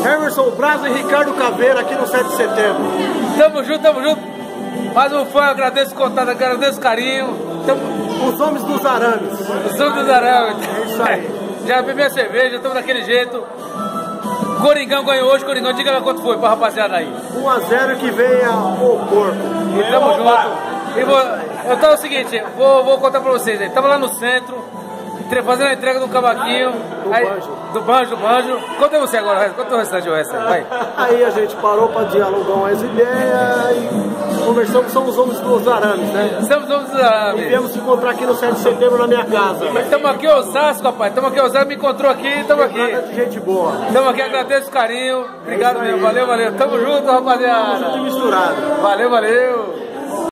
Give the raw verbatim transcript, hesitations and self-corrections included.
Emerson Braga e Ricardo Caveira aqui no sete de setembro. Tamo junto, tamo junto. Mais um fã, agradeço o contato, agradeço o carinho. Tamo... Os homens dos arames. Os homens dos arames. É isso aí. Já bebi a cerveja, estamos daquele jeito. Coringão ganhou hoje, Coringão, diga quanto foi pra rapaziada aí. um a zero que venha o porco. E tamo junto. E vou, então é o seguinte, vou, vou contar pra vocês aí. Tamo lá no centro, fazendo a entrega do cavaquinho. Do aí, banjo. Do banjo, banjo. Conta você agora, conta o restante o resto. Vai. Aí a gente parou pra dialogar umas ideias e conversamos, somos homens dos arames, né? Somos homens dos arames. E viemos se encontrar aqui no sete de setembro na minha casa. Estamos aqui em Osasco, rapaz. Estamos aqui em Osasco, me encontrou aqui, estamos aqui. Nada de gente boa. Estamos aqui, agradeço o carinho. Obrigado é mesmo, valeu, valeu. Tamo junto, rapaziada. Tudo misturado. Valeu, valeu.